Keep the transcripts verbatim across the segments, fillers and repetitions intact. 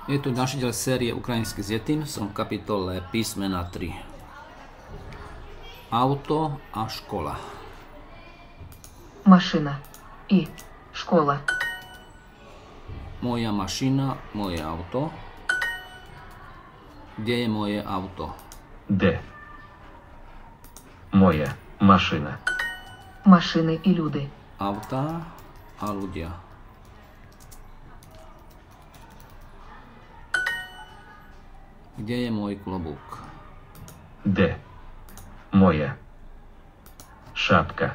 Je to ďalší diel série Ukrajinský s Yetim, som v kapitole písmena tri. Auto a škola. Машина и школа. Moja mašina, moje auto. Kde je moje auto? Де моя машина? Машини і люди. Auta a ľudia. Kde je môj klobúk? Де моя шапка?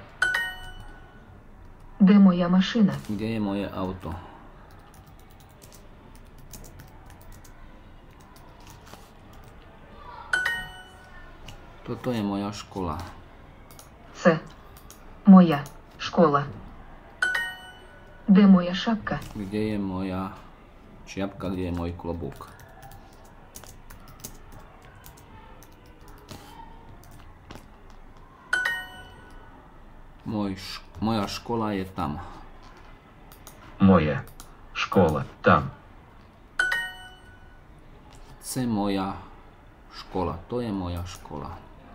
Де моя машина? Kde je moje auto? Toto je moja škola. Це моя школа. Де моя шапка? Kde je moja čiapka, kde je môj klobúk? Môj š- moja škola je tam. Моя школа там. Це moja škola. To je moja škola.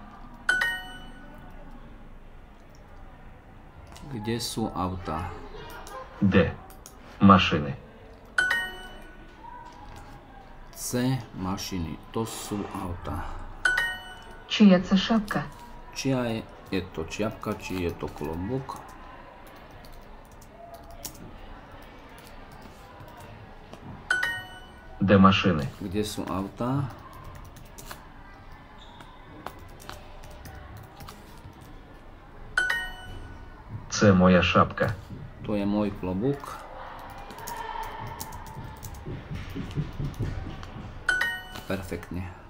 Kde sú autá? Де машини? Це mašiny. To sú autá. Чия це шапка? Čia je, je to čiapka, či je to klobúk? Де машини? Kde sú autá? Це моя шапка. To je môj klobúk. Perfektne.